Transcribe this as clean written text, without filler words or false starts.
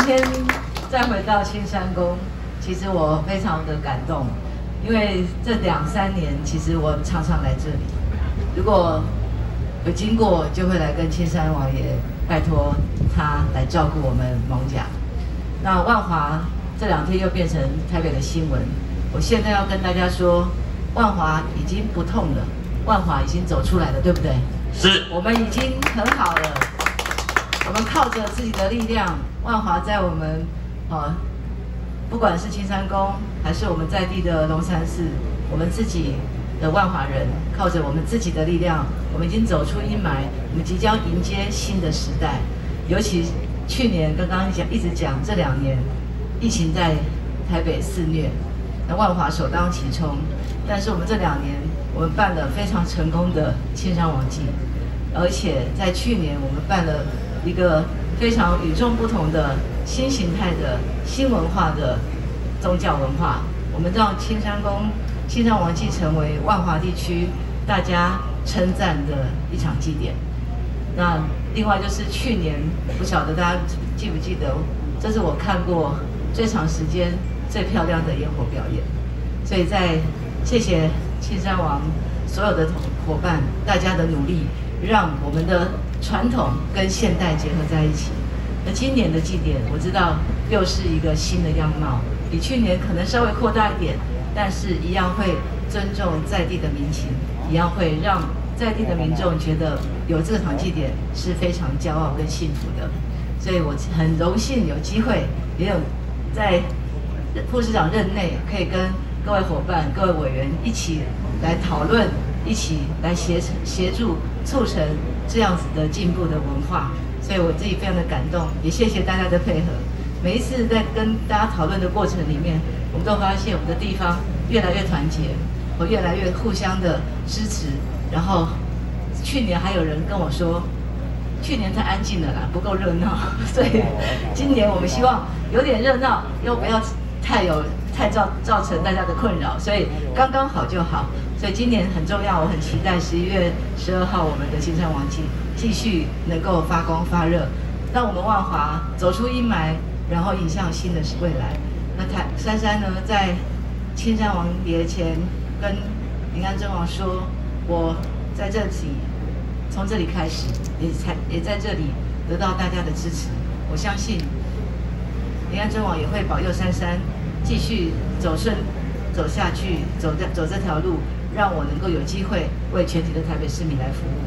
天再回到青山宫，其实我非常的感动，因为这2、3年，其实我常常来这里，如果有经过，就会来跟青山王爷拜托他来照顾我们艋舺。那万华这2天又变成台北的新闻，我现在要跟大家说，万华已经不痛了，万华已经走出来了，对不对？ 是， 我们已经很好了。我们靠着自己的力量，万华在我们不管是青山宫，还是我们在地的龙山寺，我们自己的万华人，靠着我们自己的力量，我们已经走出阴霾，我们即将迎接新的时代。尤其去年刚刚一直讲这2年，疫情在台北肆虐，那万华首当其冲。但是我们这2年，我们办了非常成功的青山王祭，而且在去年我们办了一个非常与众不同的新形态的新文化的宗教文化，我们让青山宫青山王祭成为万华地区大家称赞的一场祭典。那另外就是去年，不晓得大家记不记得，这是我看过最长时间最漂亮的烟火表演。所以在谢谢青山王所有的伙伴，大家的努力，让我们的传统跟现代结合在一起。那今年的祭典，我知道又是一个新的样貌，比去年可能稍微扩大一点，但是一样会尊重在地的民情，一样会让在地的民众觉得有这场祭典是非常骄傲跟幸福的。所以我很荣幸有机会，也有在副市长任内，可以跟各位伙伴、各位委员一起来讨论，一起来协助促成这样子的进步的文化。所以我自己非常的感动，也谢谢大家的配合。每一次在跟大家讨论的过程里面，我们都发现我们的地方越来越团结，我越来越互相的支持。然后去年还有人跟我说，去年太安静了啦，不够热闹，所以今年我们希望有点热闹，又不要太造成大家的困扰，所以刚刚好就好。所以今年很重要，我很期待11月12号我们的青山王祭继续能够发光发热，让我们万华走出阴霾，然后迎向新的未来。那珊珊呢，在青山王爷前跟平安真王说，我在这里，从这里开始，也在这里得到大家的支持。我相信平安真王也会保佑珊珊继续走下去，走这条路，让我能够有机会为全体的台北市民来服务。